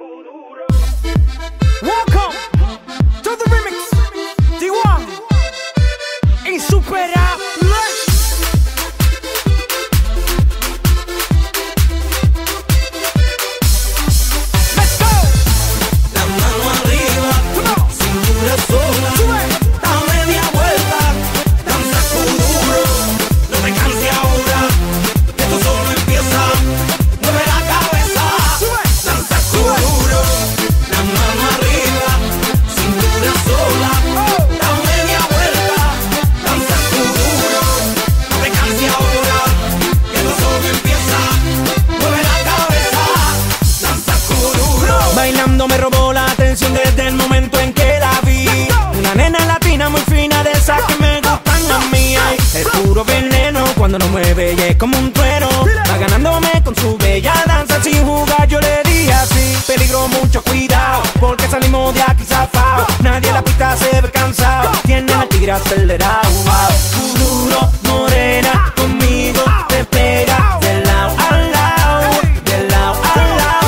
Welcome to the remix. D1 Insuperable. Bailando me robó la atención desde el momento en que la vi. Una nena latina muy fina, de esas que me gustan a mí. Ay, es puro veneno cuando nos mueve y es como un trueno. Va ganándome con su bella danza, sin jugar yo le di así. Peligro, mucho cuidado, porque salimos de aquí zafao. Nadie en la pista se ve cansado, tiene el tigre acelerado. Duro, morena, conmigo te pega de lado a lado, de lado a lado.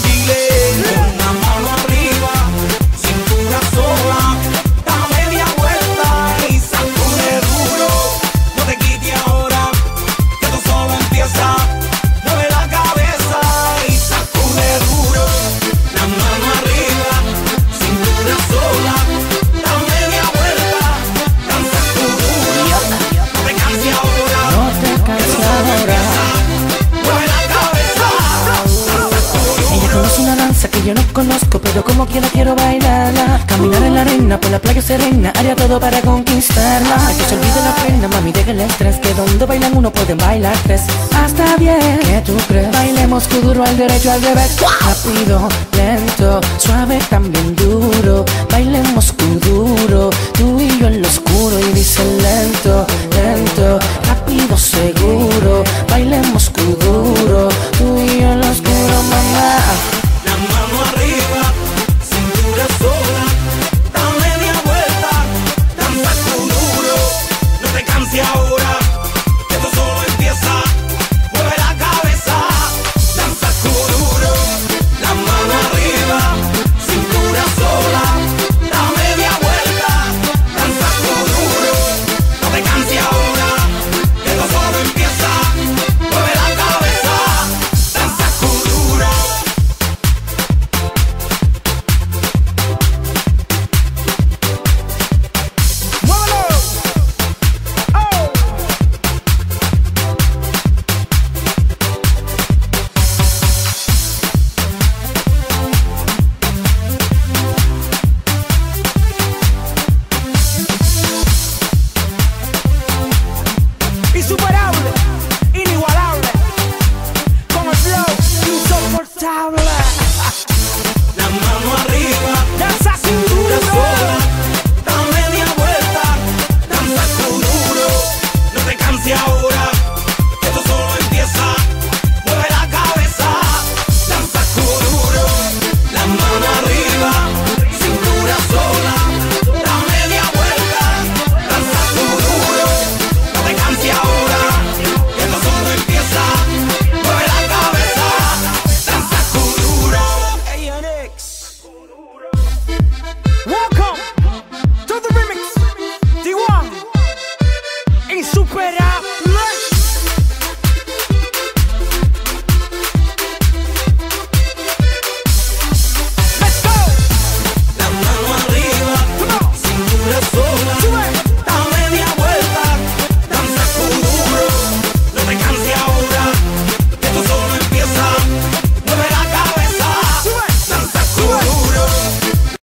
Que yo no conozco, pero como quiera quiero bailarla. Caminar en la arena, por la playa serena, haría todo para conquistarla. Hay que se olvide la pena, mami, deja el estrés, que donde bailan uno pueden bailar tres. Hasta bien, ¿qué tú crees? Bailemos duro al derecho, al revés, rápido.